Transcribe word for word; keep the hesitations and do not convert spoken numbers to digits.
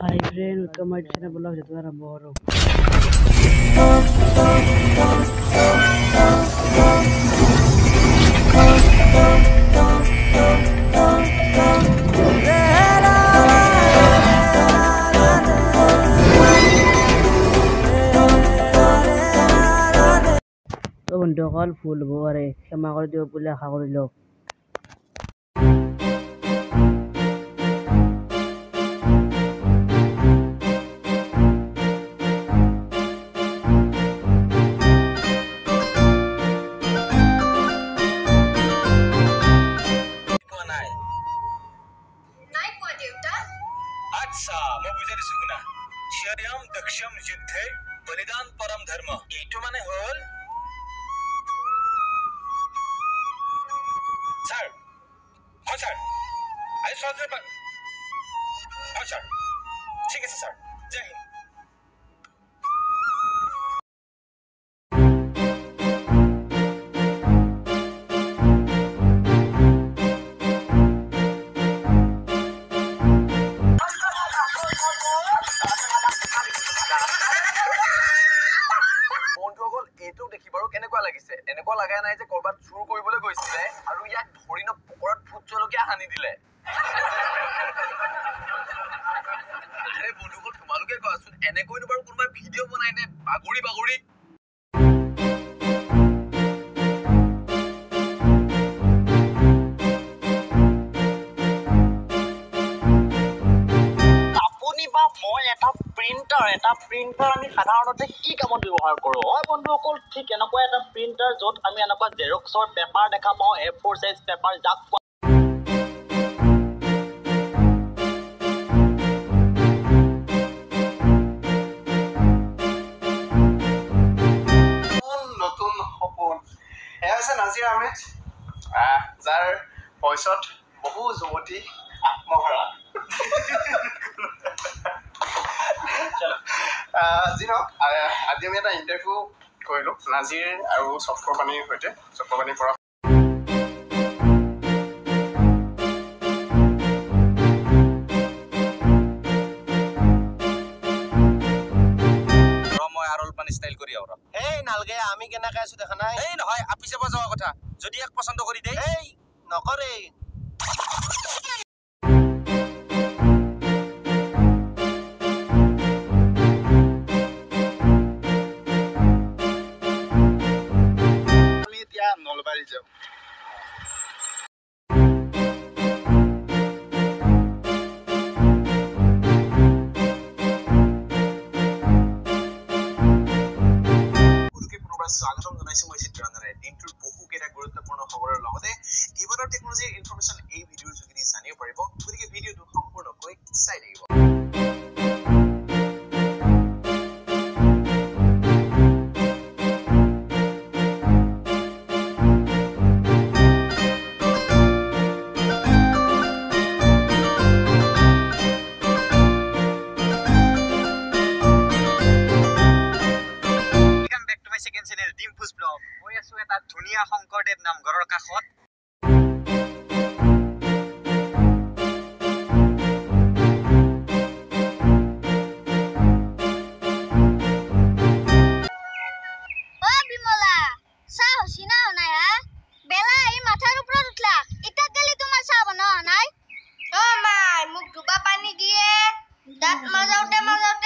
Hi friend, welcome my channel blog jatuh rambo. তো বন্ধুসকল ফুল বোৱাৰে ক্ষমা কৰি দিব বুলি আশা কৰিলোঁ। अच्छा मैं बुझे दिसु ना शर्यम दक्षम युद्धे बलिदान परम धर्म एटु माने हल सर हाँ सर आई स्वागत पर हाँ सर ठीक है सर जय हिंद এনেকুৱা লাগা নাই যে কৰবাত চুৰ কৰিবলৈ গৈছিলে আৰু ইয়াক ধৰি ন পকৰত ভূত জলকীয়া হানি দিলে আৰে বন্ধুসকল তোমালোকে কোৱাচোন এনেকৈনো বাৰু কোনোবাই ভিডিঅ' বনাই নে বাগৰি বাগৰি আপুনি বা মই এটা প্ৰিন্টাৰ এটা প্ৰিন্টাৰ আমি সাধাৰণতে কি কামত ব্যৱহাৰ কৰোঁ হয় বন্ধুসকল ঠিক এনেকুৱা এটা প্ৰিন্টাৰ য'ত আমি এনেকুৱা জেৰক্সৰ পেপাৰ দেখা পাওঁ এ ফ'ৰ সাইজ পেপাৰ যাক নতুন সপোন এয়া হৈছে নাজিৰ আহমেদ যাৰ ভইচত বহু যুৱতী আত্মহাৰা আজি নহওক আজি আমি এটা ইণ্টাৰভিউ কৰিলোঁ নাজিৰ আৰু চক্ৰপাণীৰ সৈতে চক্ৰপাণীৰ পৰা মই আৰল পানী ষ্টাইল কৰি আহৰা এই নালগে আমি কেনেকে আছো দেখা নাই এই নহয় আপি যাব যোৱা কথা যদি এক পছন্দ কৰি দেই এই নকৰে নলবাৰী যাওঁ স্বাগতম জনাইছো মই চিত্ৰাঞ্জনে দিনটোৰ বহুকেইটা গুৰুত্বপূৰ্ণ খবৰৰ লগতে কেইবাটাও টেকনলজিৰ ইনফৰমেশ্যন এই ভিডিঅ'ৰ যোগেদি জানিব পাৰিব গতিকে ভিডিঅ'টো সম্পূৰ্ণকৈ চাই থাকিব মই আছো এটা ধুনীয়া শংকৰদেৱ নামঘৰৰ কাষত বিমলা চাহ হচিনা নাই হা বেলা আহি মাথাৰ ওপৰত উঠলা ইটা কালি তোমাৰ চাহ বনোৱা নাই অ মাই মোক ধুবা পানী দিয়ে দাঁত মাজাওতে মাজাওতে